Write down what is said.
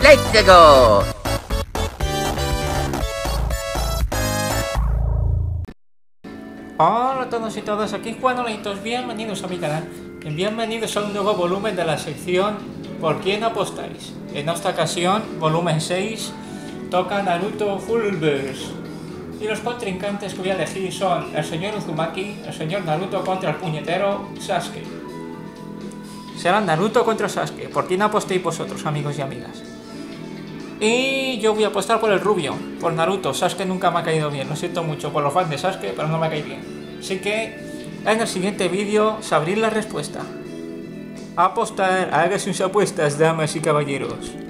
¡Let's go! Hola a todos y todas, aquí Juan Olaitos, bienvenidos a mi canal y bienvenidos a un nuevo volumen de la sección ¿Por quién apostáis? En esta ocasión, volumen 6, toca Naruto Full Verse. Y los contrincantes que voy a elegir son el señor Uzumaki, el señor Naruto contra el puñetero Sasuke. Será Naruto contra Sasuke. ¿Por quién apostéis vosotros, amigos y amigas? Y yo voy a apostar por el rubio, por Naruto. Sasuke nunca me ha caído bien, lo siento mucho por los fans de Sasuke, pero no me cae bien. Así que en el siguiente vídeo sabréis la respuesta. A apostar, hagan sus apuestas, damas y caballeros.